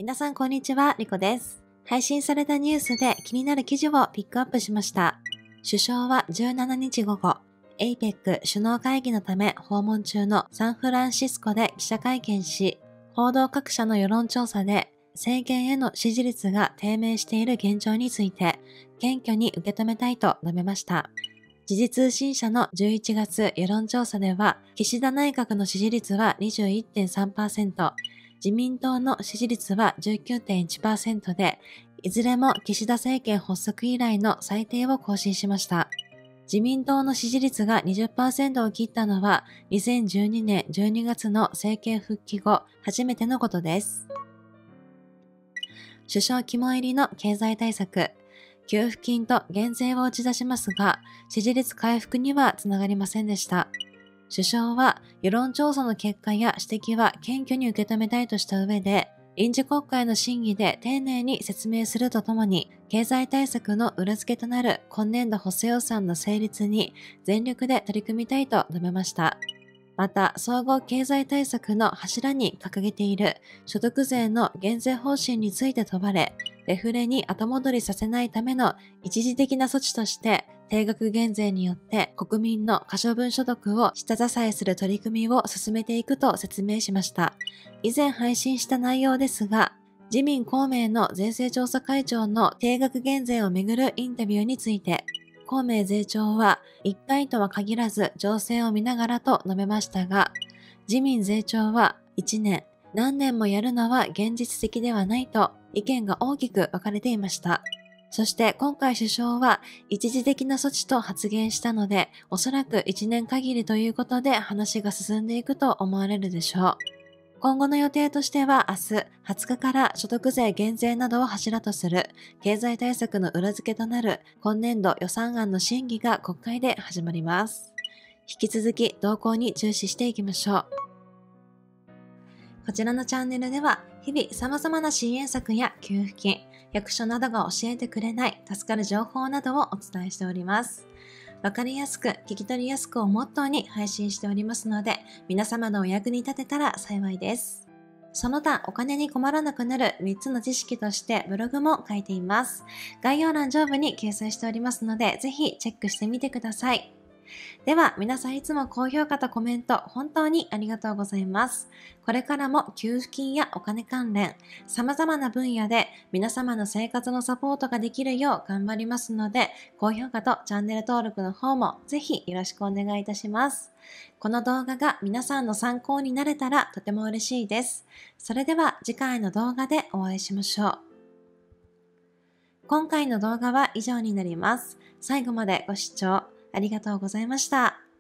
皆さんこんにちは、リコです。配信されたニュースで気になる記事をピックアップしました。首相は17日午後、APEC 首脳会議のため訪問中のサンフランシスコで記者会見し、報道各社の世論調査で政権への支持率が低迷している現状について、謙虚に受け止めたいと述べました。時事通信社の11月世論調査では、岸田内閣の支持率は 21.3%、自民党の支持率は 19.1% で、いずれも岸田政権発足以来の最低を更新しました。自民党の支持率が 20% を切ったのは2012年12月の政権復帰後初めてのことです。首相肝入りの経済対策、給付金と減税を打ち出しますが、支持率回復にはつながりませんでした。首相は世論調査の結果や指摘は謙虚に受け止めたいとした上で、臨時国会の審議で丁寧に説明するとともに、経済対策の裏付けとなる今年度補正予算の成立に全力で取り組みたいと述べました。また、総合経済対策の柱に掲げている所得税の減税方針について問われ、デフレに後戻りさせないための一時的な措置として、定額減税によって国民の可処分所得を下支えする取り組みを進めていくと説明しました。以前配信した内容ですが、自民公明の税制調査会長の定額減税をめぐるインタビューについて、公明税調は1回とは限らず情勢を見ながらと述べましたが、自民税調は1年、何年もやるのは現実的ではないと意見が大きく分かれていました。そして今回首相は一時的な措置と発言したので、おそらく1年限りということで話が進んでいくと思われるでしょう。今後の予定としては明日20日から所得税減税などを柱とする経済対策の裏付けとなる今年度予算案の審議が国会で始まります。引き続き動向に注視していきましょう。こちらのチャンネルでは日々様々な支援策や給付金、役所などが教えてくれない助かる情報などをお伝えしております。わかりやすく聞き取りやすくをモットーに配信しておりますので、皆様のお役に立てたら幸いです。その他お金に困らなくなる3つの知識としてブログも書いています。概要欄上部に掲載しておりますので、ぜひチェックしてみてください。では皆さんいつも高評価とコメント本当にありがとうございます。これからも給付金やお金関連、様々な分野で皆様の生活のサポートができるよう頑張りますので、高評価とチャンネル登録の方もぜひよろしくお願いいたします。この動画が皆さんの参考になれたらとても嬉しいです。それでは次回の動画でお会いしましょう。今回の動画は以上になります。最後までご視聴ありがとうございました。